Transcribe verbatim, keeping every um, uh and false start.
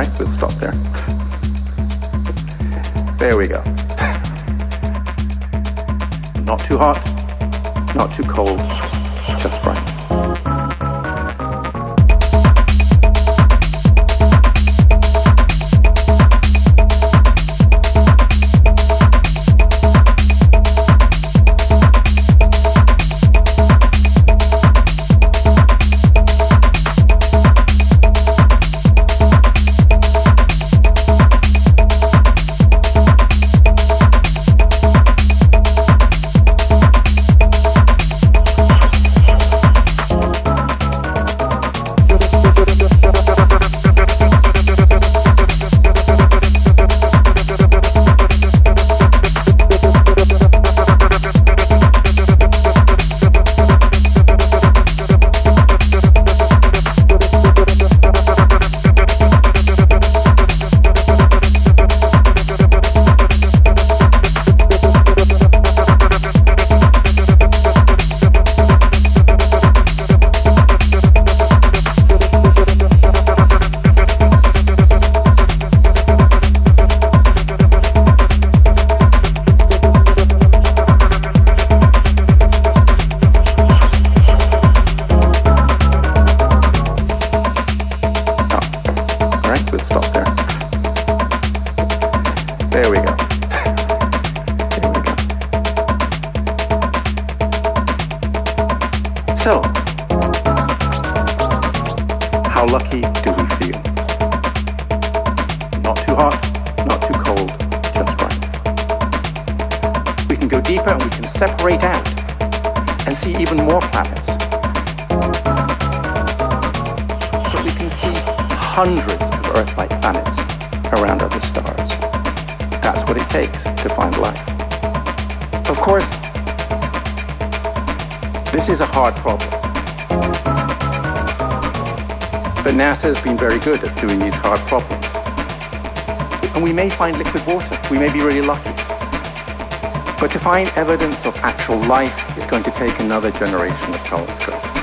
right, we'll stop there. There we go. Not too hot, not too cold, just right. There we go. There we go. So, how lucky do we feel? Not too hot, not too cold, just right. We can go deeper and we can separate out and see even more planets. So we can see hundreds of Earth-like planets around other stars. That's what it takes to find life. Of course, this is a hard problem. But NASA has been very good at doing these hard problems. And we may find liquid water. We may be really lucky. But to find evidence of actual life is going to take another generation of telescopes.